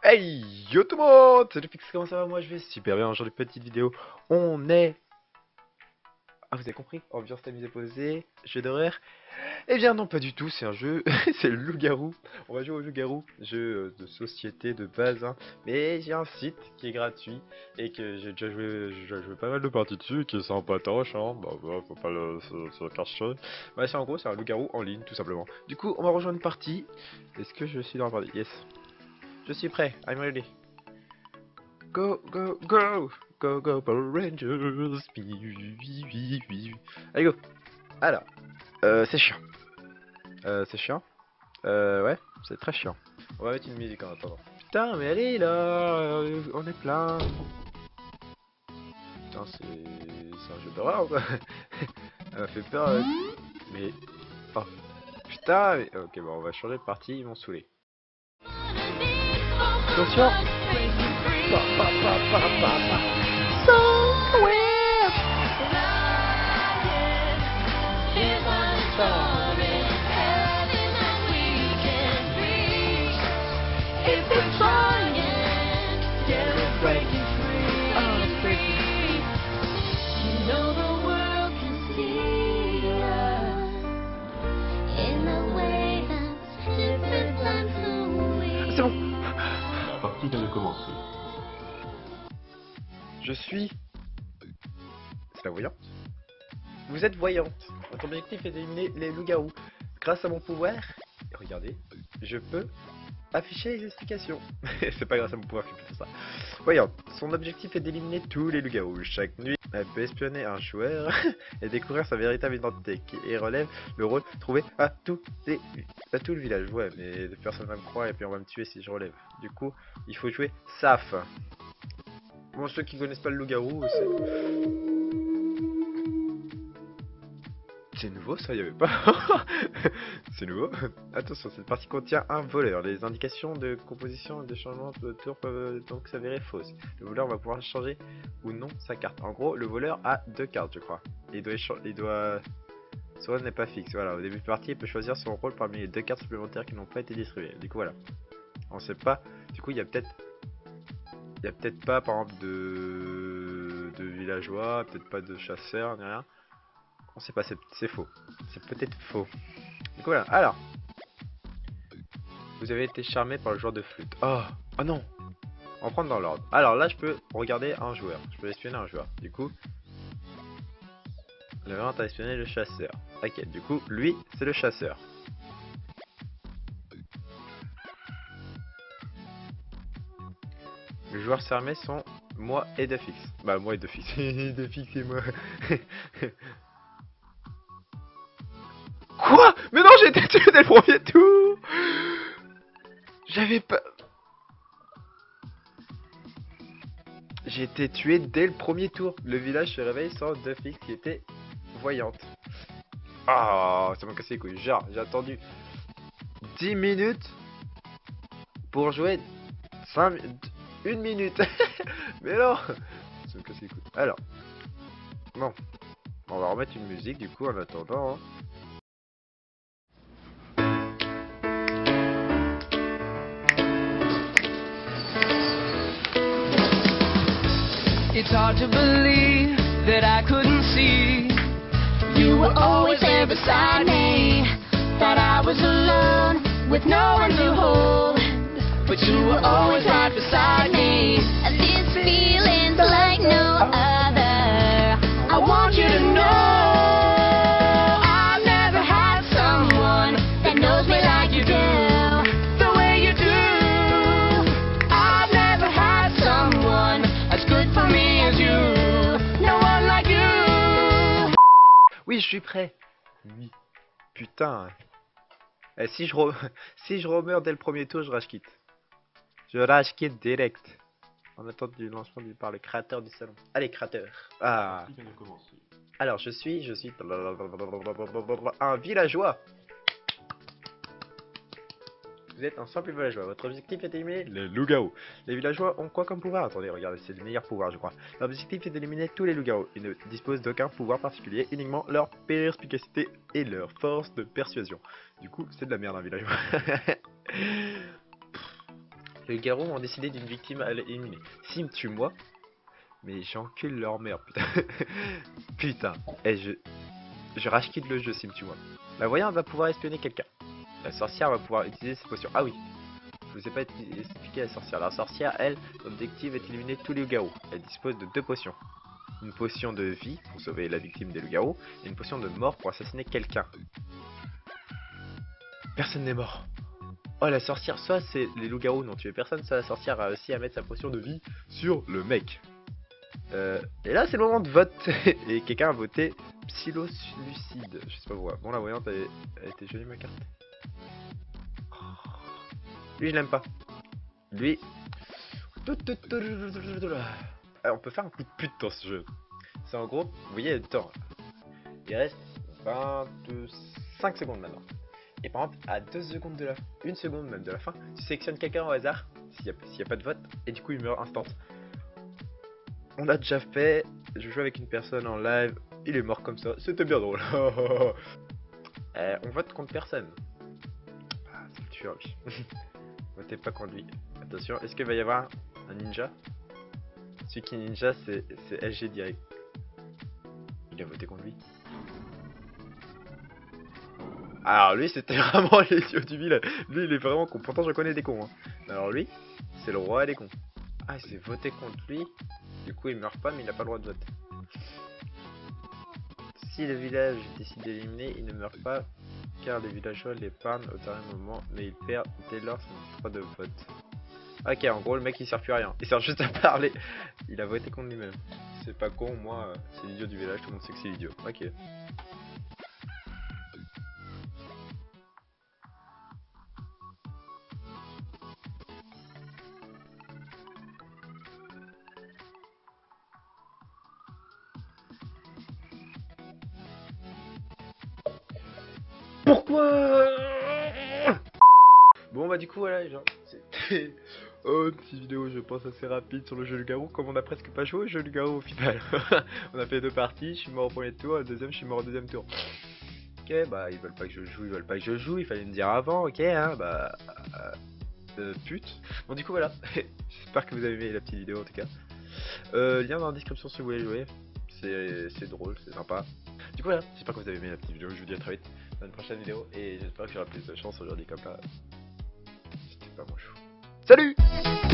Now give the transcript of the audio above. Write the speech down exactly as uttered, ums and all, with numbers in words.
Hey yo tout le monde, salut Pix, comment ça va? Moi je vais super bien. Aujourd'hui petite vidéo, on est... Ah, vous avez compris? Ambiance tamisée posée, jeu d'horreur. Eh bien non, pas du tout, c'est un jeu, c'est le loup-garou. On va jouer au loup-garou, jeu euh, de société de base, hein. Mais j'ai un site qui est gratuit et que j'ai déjà joué, j'ai déjà joué pas mal de parties dessus, qui est sympatoche, hein. Bah voilà, faut pas le, se, se cacher. Bah c'est en gros, c'est un loup-garou en ligne tout simplement. Du coup, on va rejoindre une partie. Est-ce que je suis dans la partie? Yes. Je suis prêt, I'm ready. Go, go, go! Go, go, Power Rangers! Allez, go! Alors, euh, c'est chiant. Euh, c'est chiant. Euh, ouais, c'est très chiant. On va mettre une musique en attendant. Putain, mais allez là! euh, On est plein! Putain, c'est. C'est un jeu d'horreur quoi! Elle m'a fait peur. euh, Mais. Oh. Putain, mais. Ok, bon, on va changer de partie, ils vont saouler. Attention! Pa, pa, pa, pa, pa, pa. Somewhere. C'est bon. La partie vient de commencer. Je suis... C'est la voyante. Vous êtes voyante. Votre objectif est d'éliminer les loups-garous. Grâce à mon pouvoir, regardez, je peux afficher les explications. C'est pas grâce à mon pouvoir que je peux faire ça. Voyante. Son objectif est d'éliminer tous les loups-garous. Chaque nuit, elle peut espionner un joueur et découvrir sa véritable identité qui relève le rôle trouvé à tout, les... à tout le village. Ouais, mais personne va me croire et puis on va me tuer si je relève. Du coup, il faut jouer Saf. Bon, ceux qui connaissent pas le loup-garou, c'est... C'est nouveau ça, il y avait pas. C'est nouveau. Attention, cette partie contient un voleur. Les indications de composition et de changement de tour peuvent donc s'avérer fausses. Le voleur va pouvoir changer ou non sa carte. En gros, le voleur a deux cartes, je crois. Il doit... Il doit... Son rôle n'est pas fixe. Voilà, au début de partie, il peut choisir son rôle parmi les deux cartes supplémentaires qui n'ont pas été distribuées. Du coup, voilà. On sait pas. Du coup, il y a peut-être... Il y a peut-être pas, par exemple, de... de villageois, peut-être pas de chasseurs, ni rien. On sait pas, c'est faux. C'est peut-être faux. Donc voilà, alors. Vous avez été charmé par le joueur de flûte. Oh, oh non. On va prendre dans l'ordre. Alors là, je peux regarder un joueur. Je peux espionner un joueur. Du coup, le vent a espionné le chasseur. Ok, du coup, lui, c'est le chasseur. Les joueurs fermés sont moi et Defix. Bah, moi et Defix. Defix et moi. Quoi? Mais non, j'ai été tué dès le premier tour. J'avais pas... J'ai été tué dès le premier tour. Le village se réveille sans Defix qui était voyante. Ah, ça m'a cassé les couilles. Genre, j'ai attendu dix minutes pour jouer cinq... une minute. Mais non, ça me casse les couilles. Alors, bon, on va remettre une musique du coup en attendant. Hein. It's hard to believe that I couldn't see. You were always there beside me. Thought I was alone with no one to hold, but you were always right beside me. This feeling's like no other. I want you to know I've never had someone that knows me like you do, the way you do. I've never had someone as good for me as you. No one like you. Oui, je suis prêt. Oui. Putain. Et si je re... si je remeurs dès le premier tour, je rage quitte. Je rage quitte direct. En attente du lancement du... par le créateur du salon. Allez, créateur. La Ah. partie vient de commencer. Alors, je suis, je suis un villageois. Vous êtes un simple villageois. Votre objectif est d'éliminer les loups-garous. Les villageois ont quoi comme pouvoir? Attendez, regardez, c'est le meilleur pouvoir, je crois. L'objectif est d'éliminer tous les loups-garous. Ils ne disposent d'aucun pouvoir particulier, uniquement leur perspicacité et leur force de persuasion. Du coup, c'est de la merde un villageois. Les loups-garous ont décidé d'une victime à éliminer. S'ils me tuent moi, mais j'encule leur mère, putain. Putain. Et je... Je rage quitte le jeu s'ils me tuent moi. La voyante va pouvoir espionner quelqu'un. La sorcière va pouvoir utiliser ses potions. Ah oui. Je vous ai pas expliqué la sorcière. La sorcière, elle, l'objectif est d'éliminer tous les loups-garous. Elle dispose de deux potions. Une potion de vie pour sauver la victime des loups-garous et une potion de mort pour assassiner quelqu'un. Personne n'est mort. Oh, la sorcière, soit c'est les loups-garous n'ont tué personne, soit la sorcière a réussi à mettre sa potion de vie sur le mec. Euh, et là, c'est le moment de vote. Et quelqu'un a voté Psilolucide. Je sais pas pourquoi. Bon, la voyante, elle, elle était jolie ma carte. Lui, je l'aime pas. Lui. Alors, on peut faire un coup de pute dans ce jeu. C'est en gros, vous voyez, il y a du temps. Il reste vingt-cinq secondes maintenant. Et par exemple, à deux secondes de la fin, une seconde même de la fin, tu sélectionnes quelqu'un au hasard, s'il n'y a, a pas de vote, et du coup il meurt instant. On l'a déjà fait, je joue avec une personne en live, il est mort comme ça, c'était bien drôle. euh, on vote contre personne. Ah, c'est le tueur lui. Votez pas contre lui. Attention, est-ce qu'il va y avoir un ninja? Celui qui est ninja, c'est L G direct. Il a voté contre lui. Alors lui, c'était vraiment l'idiot du village. Lui, il est vraiment con. Pourtant, je connais des cons. Hein. Alors lui, c'est le roi des cons. Ah, il s'est voté contre lui. Du coup, il meurt pas, mais il n'a pas le droit de vote. Si le village décide d'éliminer, il ne meurt pas, car les villageois l'épargnent au dernier moment, mais il perd dès lors son droit de vote. Ok, en gros, le mec, il sert plus à rien. Il sert juste à parler. Il a voté contre lui-même. C'est pas con, moi, c'est l'idiot du village. Tout le monde sait que c'est l'idiot. Ok. Pourquoi? Bon bah du coup voilà les gens, c'était oh, une petite vidéo je pense assez rapide sur le jeu du garou, comme on a presque pas joué au jeu du garou au final. On a fait deux parties, je suis mort au premier tour, le deuxième je suis mort au deuxième tour. Ok bah ils veulent pas que je joue, ils veulent pas que je joue, il fallait me dire avant, ok hein, bah... Euh, euh, pute. Bon du coup voilà, j'espère que vous avez aimé la petite vidéo en tout cas. Euh, lien dans la description si vous voulez jouer, c'est drôle, c'est sympa. Du coup voilà, j'espère que vous avez aimé la petite vidéo, je vous dis à très vite dans une prochaine vidéo et j'espère que j'aurai plus de chance aujourd'hui comme là. C'était pas mon chou. Salut!